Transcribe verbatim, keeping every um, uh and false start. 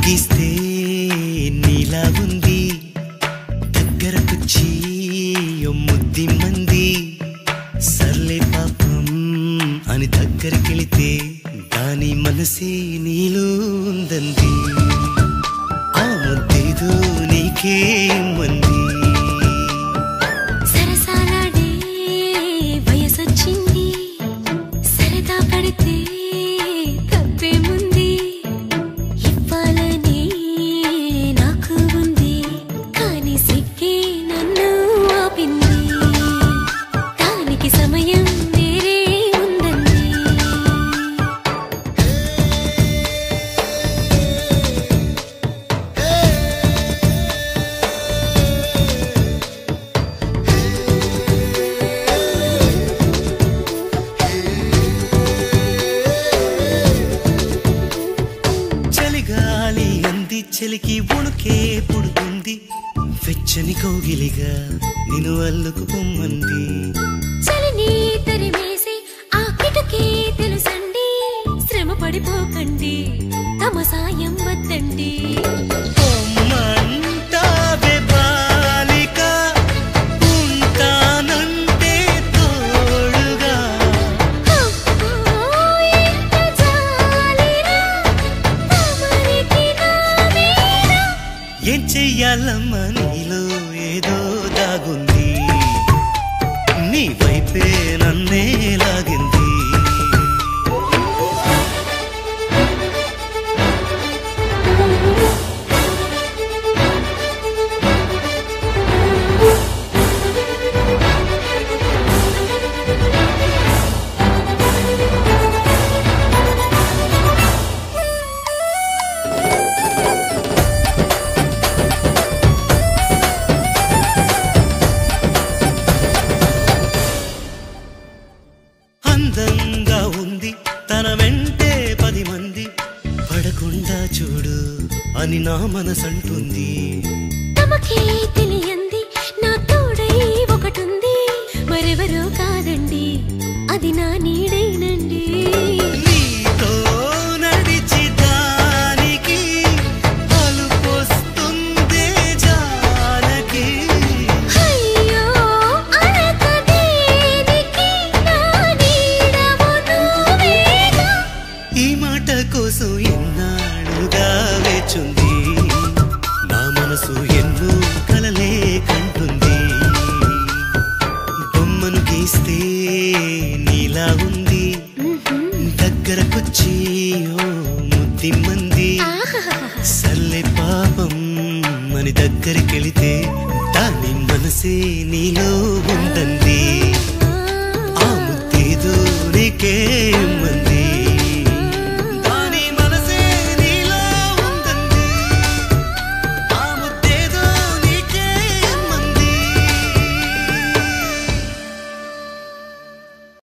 గీస్తే నీలా ఉంది దగ్గరకొచ్చి ముద్ది మంది సర్లే పాపం అని దగ్గరికెళితే దాని మనసే నీలో ఉందంది ఆ ముద్దేదో నీకే మంది చెలికి ఉణుకే పుడుతుంది వెచ్చని కౌగిలిగా నిన్ను అల్లుకు పొమ్మంది చలిని తరిమేసి ఆ కిటకే తెలుసండి శ్రమ పడిపోకండి తమ సాయం వద్దండి ఏం చెయ్యాలమ్మా నీలో ఏదో దాగుంది నీ వైపే నన్నే లాగింది అందంగా ఉంది తన వెంటే పది మంది పడకుండా చూడు అని నా మనసంటుంది తమకే తెలియంది నా తోడై ఒకటుంది మరెవరో కాదండి అది నా నీడేనండి నీతో నడిచి దానికి అలుపొస్తుందే జానకి అయ్యో అనకదేనికి నా నీడవు నువ్వేగా ఈ మాట కోసం ఎన్నాళ్ళుగా వేచుంది నా మనసు ఎన్నో కలలే కంటుంది బొమ్మను గీస్తే నీలా ఉంది దగ్గరకొచ్చి ఓ ముద్ది మంది సర్లే పాపం అని దగ్గరికెళితే దాని మనసే నీలో ఉందంది ఆ ముద్దేదో నీకే